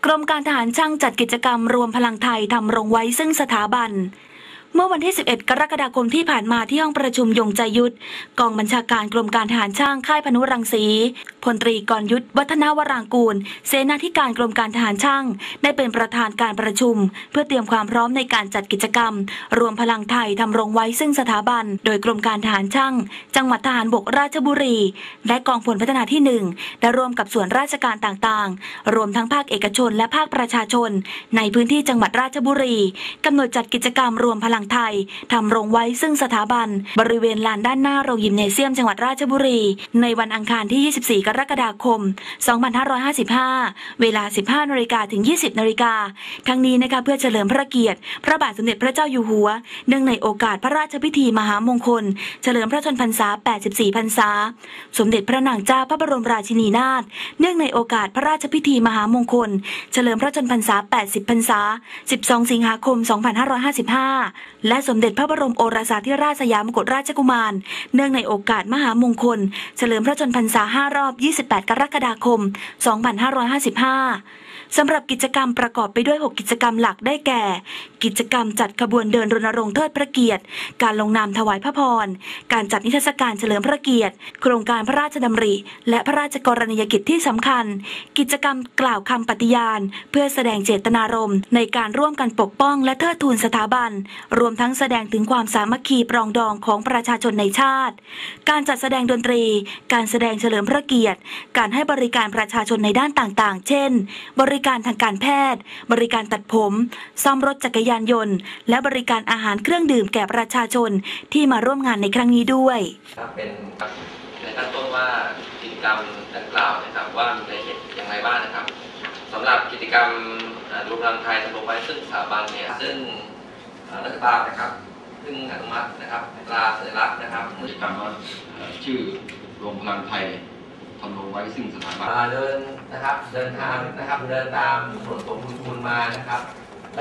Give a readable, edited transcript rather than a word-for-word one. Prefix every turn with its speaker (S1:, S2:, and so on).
S1: กรมการทหารช่างจัดกิจกรรมรวมพลังไทยทำรงไว้ซึ่งสถาบันเมื่อวันที่ 11 กรกฎาคมที่ผ่านมาที่ห้องประชุมยงใจยุทธกองบัญชาการกรมการทหารช่างค่ายพนุรังสีพลตรีกรยุทธวัฒนวรางกูลเสนาธิการกรมการทหารช่างได้เป็นประธานการประชุมเพื่อเตรียมความพร้อมในการจัดกิจกรรมรวมพลังไทยทำรงไว้ซึ่งสถาบันโดยกรมการทหารช่างจังหวัดทหารบกราชบุรีและกองพลพัฒนาที่ 1ได้ร่วมกับส่วนราชการต่างๆรวมทั้งภาคเอกชนและภาคประชาชนในพื้นที่จังหวัดราชบุรีกำหนดจัดกิจกรรมรวมพลังไทยทำรงไว้ซึ่งสถาบันบริเวณลานด้านหน้าโรงยิมเนเซียมจังหวัดราชบุรีในวันอังคารที่ 24 กรกฎาคม 2555 เวลา 15 นาฬิกาถึง 20 นาฬิกาทั้งนี้นะคะเพื่อเฉลิมพระเกียรติพระบาทสมเด็จพระเจ้าอยู่หัวเนื่องในโอกาสพระราชพิธีมหามงคลเฉลิมพระชนมพรรษา 84 พรรษาสมเด็จพระนางเจ้าพระบรมราชินีนาถเนื่องในโอกาสพระราชพิธีมหามงคลเฉลิมพระชนมพรรษา 80 พรรษา 12 สิงหาคม 2555 และสมเด็จพระบรมโอรสาธิราชสยามกุฎราชกุมารเนื่องในโอกาสมหามงคลเฉลิมพระชนมพรรษา 5 รอบ 28 กรกฎาคม 2555 สำหรับกิจกรรมประกอบไปด้วย 6 กิจกรรมหลักได้แก่ กิจกรรมจัดขบวนเดินรณรงค์เทิดพระเกียรติการลงนามถวายพระพรการจัดนิทรรศการเฉลิมพระเกียรติโครงการพระราชดำริและพระราชกรณียกิจที่สำคัญกิจกรรมกล่าวคำปฏิญาณเพื่อแสดงเจตนารมณ์ในการร่วมกันปกป้องและเทิดทูนสถาบันรวมทั้งแสดงถึงความสามัคคีปรองดองของประชาชนในชาติการจัดแสดงดนตรีการแสดงเฉลิมพระเกียรติการให้บริการประชาชนในด้านต่างๆเช่นบริการทางการแพทย์บริการตัดผมซ่อมรถจักรยานยนต์และบริการอาหารเครื่องดื่มแก่ประชาชนที่มาร่วมงานในครั้งนี้ด้วย
S2: เป็นในขั้นต้นว่ากิจกรรมดังกล่าวนะครับว่ามีรายละเอียดอย่างไรบ้างนะครับสำหรับกิจกรรมรวมพลังไทยทำลงไว้ซึ่งสถาบันเนี่ยซึ่งรัฐบาลนะครับซึ่งอนุมัตินะครับตราสัญลักษณ์นะครับ
S3: กิจกรรมว่าชื่อรวมพลังไทยทำลงไว้ซึ่งสถาบัน
S2: เดินนะครับเดินทางนะครับเดินตามถนนสมบูรณ์มานะครับ